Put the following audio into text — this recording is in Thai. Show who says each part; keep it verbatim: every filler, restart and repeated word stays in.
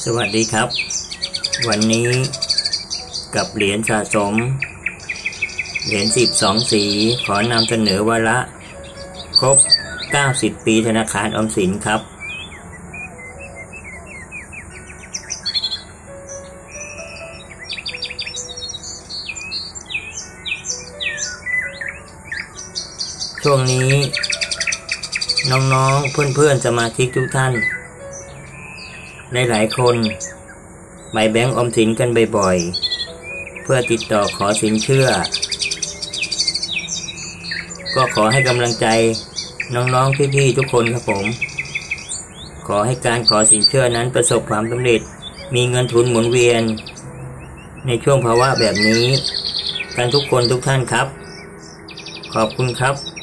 Speaker 1: สวัสดีครับวันนี้กับเหรียญสะสมเหรียญสิบสองสีขอนำเสนอวาระครบเก้าสิบปีธนาคารออมสินครับช่วงนี้น้องๆเพื่อนๆสมาชิกทุกท่านหลายๆคนไปแบงก์ออมสินกันบ่อยๆเพื่อติดต่อขอสินเชื่อก็ขอให้กำลังใจน้องๆพี่ๆทุกคนครับผมขอให้การขอสินเชื่อนั้นประสบความสำเร็จมีเงินทุนหมุนเวียนในช่วงภาวะแบบนี้กันทุกคนทุกท่านครับขอบคุณครับ